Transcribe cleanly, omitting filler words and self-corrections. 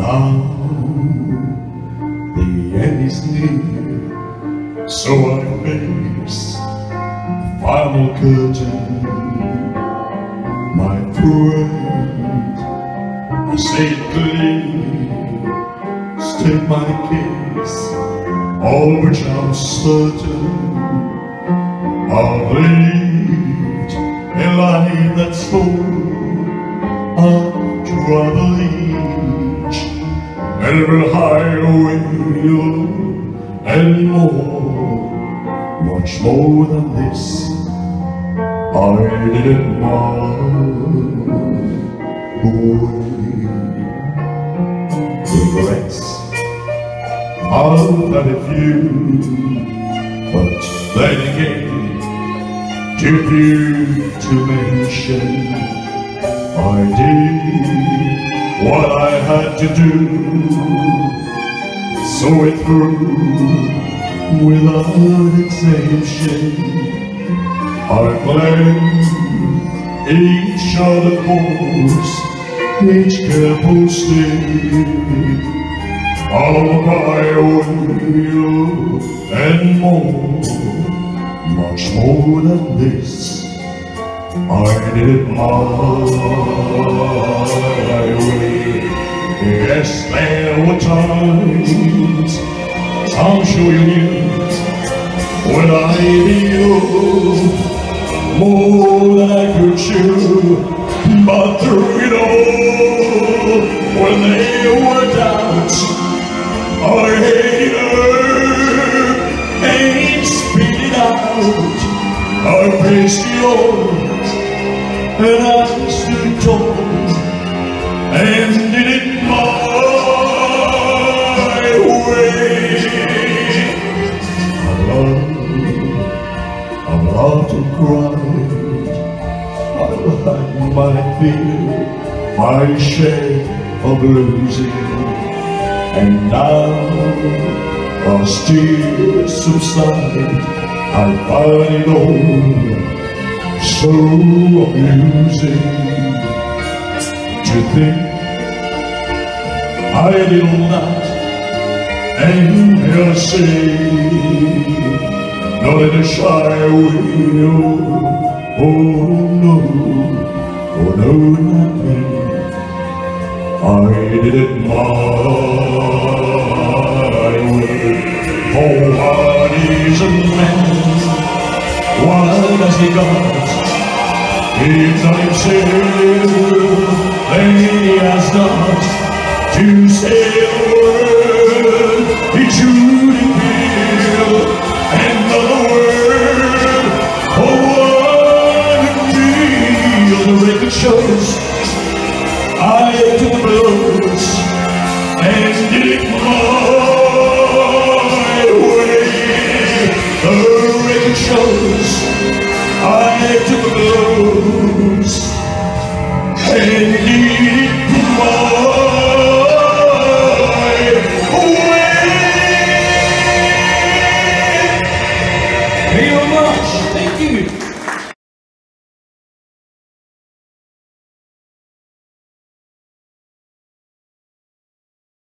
Now the end is near, so I face the final curtain. My friend, I say it clearly, state my case, all which I'm certain. I've lived a life that's full of travel-each, every highway and more, much more than this. I didn't mind away. Regrets, I've had a few, but then again, too few to mention. I did what I had to do, saw it through without exemption. I blame each other course, each careful step of my will, and more, much more than this. I did it my way. Yes, there were times, I'm sure you knew, when I knew more than I could chew. But through it all, when there were doubts, I hated her and spit it out. I faced it all, and I stood tall and did it my way. I loved and cried, I had my fear, my share of losing, and now as tears subside, I find it all so amusing to think I did all that and you'll see, not in a shy way, oh no, not me. I did it my way. Oh, what is a man? What has he got? He's not himself, then he has not to say a word. He truly feels another word. Oh, what real the record shows. I took blows and did it my way. The record shows